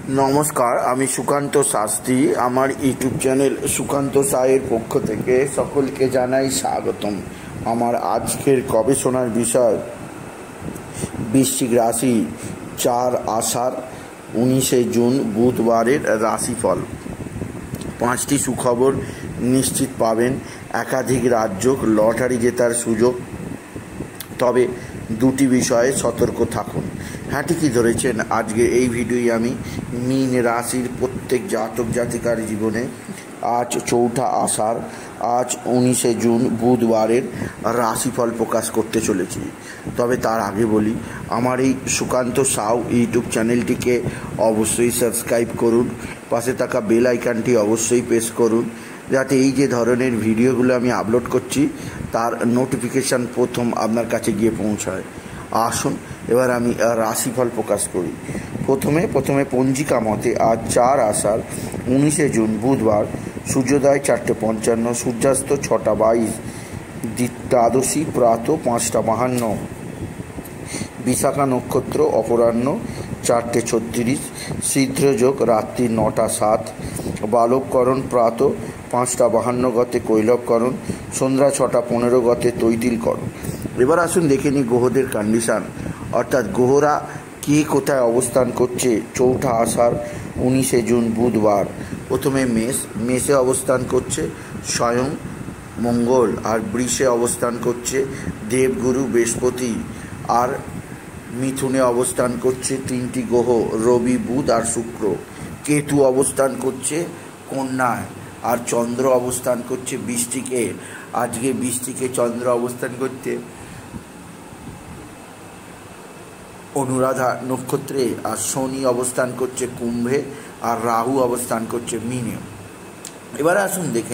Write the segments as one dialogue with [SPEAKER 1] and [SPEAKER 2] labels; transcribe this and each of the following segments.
[SPEAKER 1] নমস্কার, আমি সুকান্ত শাস্ত্রী। আমার ইউটিউব চ্যানেল সুকান্ত সায়ের পক্ষ থেকে সকলকে জানাই স্বাগতম। আমার আজকের গবেষণার বিষয় বৃশ্চিক রাশি 4 আষাঢ় 19 জুন বুধবারের রাশিফল। 5টি সুখবর নিশ্চিত পাবেন, একাধিক রাজ্য লটারি জেতার সুযোগ, তবে 2টি বিষয়ে সতর্ক থাকুন। হ্যাঁ, ঠিকই ধরেছেন। আজকে এই ভিডিওয় আমি মীন রাশির প্রত্যেক জাতক জাতিকার জীবনে আজ 4 আষাঢ় 19 জুন বুধবারের রাশিফল প্রকাশ করতে চলেছি। তবে তার আগে বলি, আমার এই সুকান্ত সাউ ইউটিউব চ্যানেলটিকে অবশ্যই সাবস্ক্রাইব করুন, পাশে থাকা বেল আইকনটি অবশ্যই প্রেস করুন, যাতে এই যে ধরনের ভিডিওগুলো আমি আপলোড করছি তার নোটিফিকেশান প্রথম আপনার কাছে গিয়ে পৌঁছায়। আসুন এবার আমি রাশিফল প্রকাশ করি। প্রথমে পঞ্জিকা মতে আজ 4 আষাঢ় 19 জুন বুধবার, সূর্যোদয় 4:55, সূর্যাস্ত 6:22, দ্বাদশী প্রাত 5:52, বিশাখা নক্ষত্র অপরাহ্ন 4:36, সিদ্ধযোগ রাত্রি 9:07, বালবকরণ প্রাত 5:52 গতে কৈলবকরণ, সন্ধ্যা 6:15 গতে তৈতিলকরণ। এবার আসুন দেখে নিই গ্রহদের কন্ডিশান, অর্থাৎ গ্রহরা কে কোথায় অবস্থান করছে 4 আষাঢ় 19 জুন বুধবার। প্রথমে মেষে অবস্থান করছে স্বয়ং মঙ্গল, আর বৃষে অবস্থান করছে দেবগুরু বৃহস্পতি, আর মিথুনে অবস্থান করছে 3টি গ্রহ রবি, বুধ আর শুক্র। কেতু অবস্থান করছে কন্যায়, আর চন্দ্র অবস্থান করছে বৃশ্চিকে। আজকে বৃশ্চিকে চন্দ্র অবস্থান করতে অনুরাধা নক্ষত্রে, আর শনি অবস্থান করছে কুম্ভে, আর রাহু অবস্থান করছে মীনে। এবার আসুন দেখে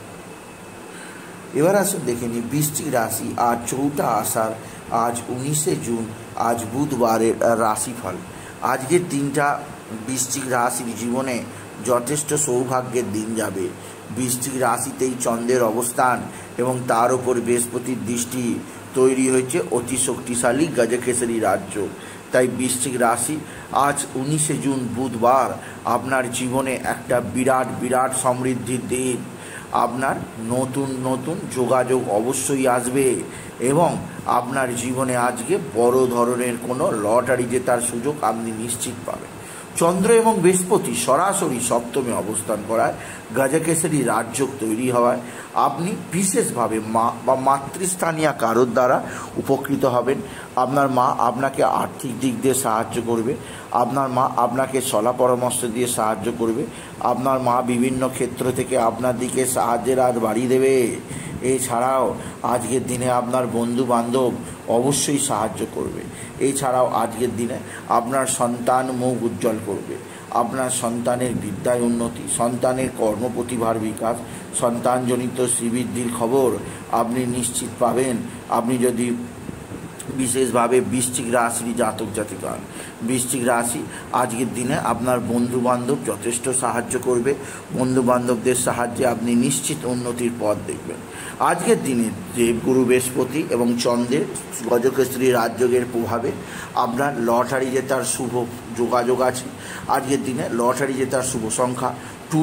[SPEAKER 1] নিই বৃশ্চিক রাশি আজ 4 আষাঢ় আজ 19 জুন আজ বুধবারের রাশিফল। আজকের দিনটা বৃশ্চিক রাশির জীবনে যথেষ্ট সৌভাগ্যের দিন যাবে। বৃশ্চিক রাশিতেই চন্দ্রের অবস্থান এবং তার ওপর বৃহস্পতির দৃষ্টি তৈরি হয়েছে অতি শক্তিশালী গজকেশরী রাজ্য। তাই বৃশ্চিক রাশি আজ 19 জুন বুধবার আপনার জীবনে একটা বিরাট সমৃদ্ধির দিন। আপনার নতুন যোগাযোগ অবশ্যই আসবে এবং আপনার জীবনে আজকে বড় ধরনের কোনো লটারি জেতার সুযোগ আপনি নিশ্চিত পাবেন। চন্দ্র এবং বৃহস্পতি সরাসরি সপ্তমে অবস্থান করায় গজকেশরী রাজযোগ তৈরি হওয়ায় আপনি বিশেষভাবে মা বা মাতৃস্থানীয় কারোর দ্বারা উপকৃত হবেন। আপনার মা আপনাকে আর্থিক দিক দিয়ে সাহায্য করবে, আপনার মা আপনাকে সলা পরামর্শ দিয়ে সাহায্য করবে, আপনার মা বিভিন্ন ক্ষেত্র থেকে আপনার দিকে সাহায্যের হাত বাড়িয়ে দেবে। এছাড়াও আজকের দিনে আপনার বন্ধু বান্ধব অবশ্যই সাহায্য করবে। এছাড়াও আজকের দিনে আপনার সন্তান মুখ উজ্জ্বল করবে। আপনার সন্তানের বিদ্যায় উন্নতি, সন্তানের কর্মপ্রতিভার বিকাশ, সন্তানজনিত শ্রীবৃদ্ধির খবর আপনি নিশ্চিত পাবেন। আপনি যদি বিশেষভাবে বৃশ্চিক রাশির জাতক জাতিকা হন, বৃশ্চিক রাশি আজকের দিনে আপনার বন্ধুবান্ধব যথেষ্ট সাহায্য করবে। বন্ধুবান্ধবদের সাহায্যে আপনি নিশ্চিত উন্নতির পথ দেখবেন। আজকের দিনে দেবগুরু বৃহস্পতি এবং চন্দ্রের গজকেশরী রাজযোগের প্রভাবে আপনার লটারি জেতার শুভ যোগাযোগ আছে। আজকের দিনে লটারি জেতার শুভ সংখ্যা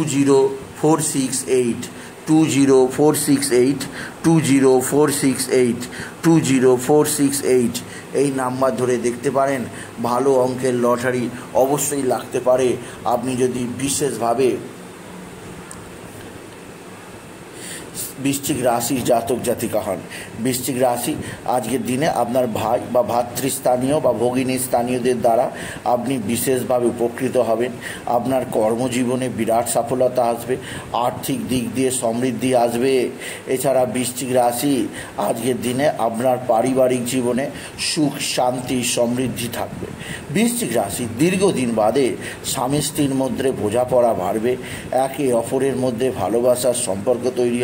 [SPEAKER 1] 20468, 20468, 20468, 20468 এই নাম্বার ধরে দেখতে পারেন। ভালো অঙ্কের লটারি অবশ্যই লাগতে পারে। আপনি যদি বিশেষভাবে বৃশ্চিক রাশির জাতক জাতিকা হন। বৃশ্চিক রাশি আজকের দিনে আপনার ভাই বা ভাতৃস্থানীয় বা ভগিনী স্থানীয়দের দ্বারা আপনি বিশেষভাবে উপকৃত হবেন। আপনার কর্মজীবনে বিরাট সফলতা আসবে, আর্থিক দিক দিয়ে সমৃদ্ধি আসবে। এছাড়া বৃশ্চিক রাশি আজকের দিনে আপনার পারিবারিক জীবনে সুখ শান্তি সমৃদ্ধি থাকবে। বৃশ্চিক রাশি দীর্ঘদিন বাদে স্বামী স্ত্রীর মধ্যে বোঝাপড়া বাড়বে, একে অপরের মধ্যে ভালোবাসার সম্পর্ক তৈরি হবে।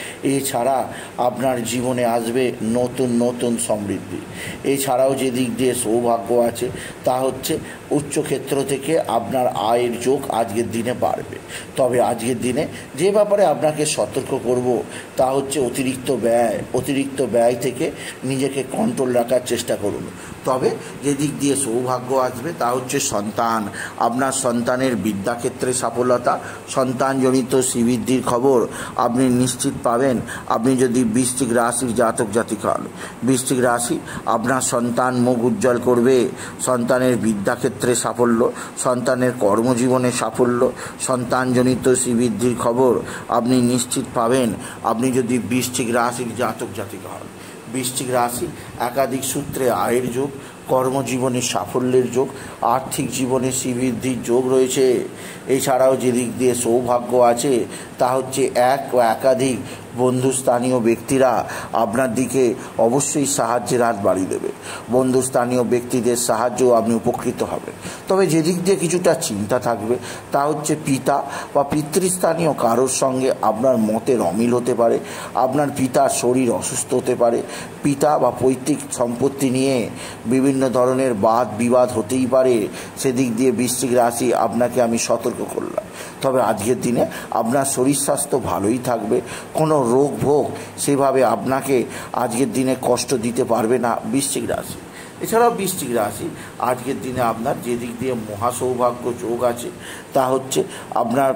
[SPEAKER 1] এছাড়া আপনার জীবনে আসবে নতুন নতুন সমৃদ্ধি। এছাড়াও যে দিক দিয়ে সৌভাগ্য আছে তা হচ্ছে উচ্চক্ষেত্র থেকে আপনার আয়ের যোগ আজকের দিনে বাড়বে। তবে আজকের দিনে যে ব্যাপারে আপনাকে সতর্ক করব তা হচ্ছে অতিরিক্ত ব্যয় থেকে নিজেকে কন্ট্রোল রাখার চেষ্টা করুন। তবে যে দিক দিয়ে সৌভাগ্য আসবে তা হচ্ছে সন্তান। আপনার সন্তানের বিদ্যাক্ষেত্রে সাফল্যতা, সন্তানজনিত শ্রীবৃদ্ধির খবর আপনি নিশ্চিত পাবেন। আপনি যদি বৃশ্চিক রাশির জাতক জাতিকা হন, বৃশ্চিক রাশি আপনার সন্তান মুখ উজ্জ্বল করবে। সন্তানের বিদ্যাক্ষেত্রে সাফল্য, সন্তানের কর্মজীবনে সাফল্য, সন্তানজনিত শ্রীবৃদ্ধির খবর আপনি নিশ্চিত পাবেন। আপনি যদি বৃশ্চিক রাশির জাতক জাতিকা হন, বৃশ্চিক রাশি একাধিক সূত্রে আয়ের যোগ, কর্মজীবনে সাফল্যের যোগ, আর্থিক জীবনে শ্রীবৃদ্ধির যোগ রয়েছে। এছাড়াও যে দিক দিয়ে সৌভাগ্য আছে তা হচ্ছে এক বা একাধিক বন্ধুস্থানীয় ব্যক্তিরা আপনার দিকে অবশ্যই সাহায্যের হাত বাড়িয়ে দেবে। বন্ধুস্থানীয় ব্যক্তিদের সাহায্যও আপনি উপকৃত হবেন। তবে যে দিক দিয়ে কিছুটা চিন্তা থাকবে তা হচ্ছে পিতা বা পিতৃস্থানীয় কারোর সঙ্গে আপনার মতের অমিল হতে পারে। আপনার পিতার শরীর অসুস্থ হতে পারে। পিতা বা পৈতৃক সম্পত্তি নিয়ে বিভিন্ন ধরনের বাদ বিবাদ হতেই পারে। সেদিক দিয়ে বৃশ্চিক রাশি আপনাকে আমি সতর্ক করলাম। তবে আজকের দিনে আপনার শরীর স্বাস্থ্য ভালোই থাকবে। কোনো রোগ ভোগ সেভাবে আপনাকে আজকের দিনে কষ্ট দিতে পারবে না বৃশ্চিক রাশি। এছাড়াও বৃশ্চিক রাশি আজকের দিনে আপনার যে দিক দিয়ে মহাসৌভাগ্য যোগ আছে তা হচ্ছে আপনার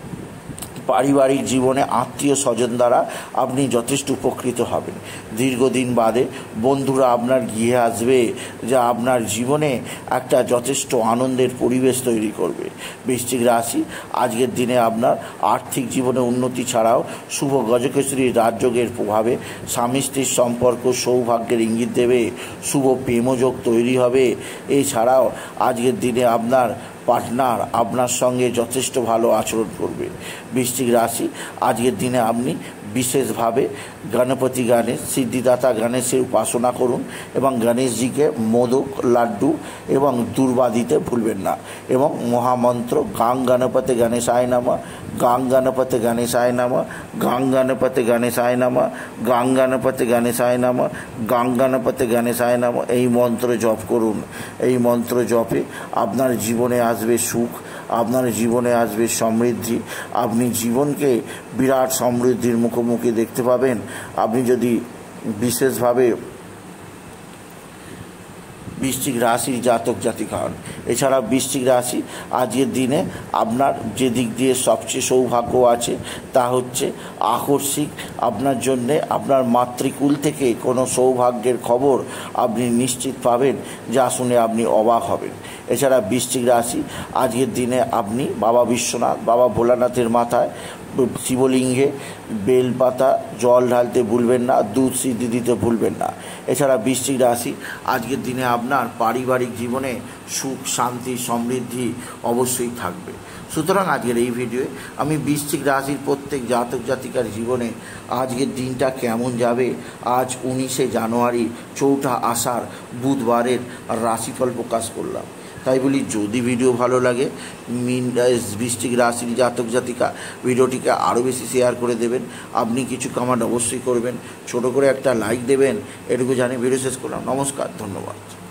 [SPEAKER 1] পারিবারিক জীবনে আত্মীয় স্বজন দ্বারা আপনি যথেষ্ট উপকৃত হবেন। দীর্ঘদিন বাদে বন্ধুরা আপনার গৃহে আসবে, যা আপনার জীবনে একটা যথেষ্ট আনন্দের পরিবেশ তৈরি করবে। বৃশ্চিক রাশি আজকের দিনে আপনার আর্থিক জীবনে উন্নতি ছাড়াও শুভ গজকেশরীর রাজযোগের প্রভাবে স্বামী স্ত্রীর সম্পর্ক সৌভাগ্যের ইঙ্গিত দেবে। শুভ প্রেমযোগ তৈরি হবে। এছাড়াও আজকের দিনে আপনার পার্টনার আপনার সঙ্গে যথেষ্ট ভালো আচরণ করবে। বৃশ্চিক রাশি আজকের দিনে আপনি বিশেষভাবে গণপতি গণেশ, সিদ্ধিদাতা গণেশের উপাসনা করুন এবং গণেশজিকে মোদক, লাড্ডু এবং দূর্বা দিতে ভুলবেন না। এবং মহামন্ত্র গাং গণপতি গণেশায় নমঃ, গাং গণপতি গণেশায় নমঃ, গাং গণপতি গণেশায় নমঃ, গাং গণপতি গণেশায় নমঃ, গাং গণপতি গণেশায় নমঃ এই মন্ত্র জপ করুন। এই মন্ত্র জপে আপনার জীবনে আসবে সুখ, আপনার জীবনে আসবে সমৃদ্ধি। আপনি জীবনকে বিরাট সমৃদ্ধির মুখোমুখি দেখতে পাবেন। আপনি যদি বিশেষভাবে বৃশ্চিক রাশির জাতক জাতিকা হন। এছাড়া বৃশ্চিক রাশি আজকের দিনে আপনার যে দিক দিয়ে সবচেয়ে সৌভাগ্য আছে তা হচ্ছে আকস্মিক আপনার জন্যে আপনার মাতৃকুল থেকে কোনো সৌভাগ্যের খবর আপনি নিশ্চিত পাবেন, যা শুনে আপনি অবাক হবেন। এছাড়া বৃশ্চিক রাশি আজকের দিনে আপনি বাবা বিশ্বনাথ, বাবা ভোলানাথের মাথায় শিবলিঙ্গে বেলপাতা জল ঢালতে ভুলবেন না, দুধ সিদ্ধি দিতে ভুলবেন না। এছাড়া বৃশ্চিক রাশি আজকের দিনে আপনার পারিবারিক জীবনে সুখ, শান্তি, সমৃদ্ধি অবশ্যই থাকবে। সুতরাং আজকের এই ভিডিওয়ে আমি বৃশ্চিক রাশির প্রত্যেক জাতক জাতিকার জীবনে আজকের দিনটা কেমন যাবে, আজ 19শে জানুয়ারি 4ঠা আষাঢ় বুধবারের রাশিফল প্রকাশ করলাম। তাই বলি, যদি ভিডিও ভালো লাগে বৃশ্চিক রাশির জাতক জাতিকা ভিডিওটিকে আরও বেশি শেয়ার করে দেবেন। আপনি কিছু কমেন্ট অবশ্যই করবেন, ছোট করে একটা লাইক দেবেন। এটুকু জানি ভিডিও শেষ করলাম। নমস্কার, ধন্যবাদ।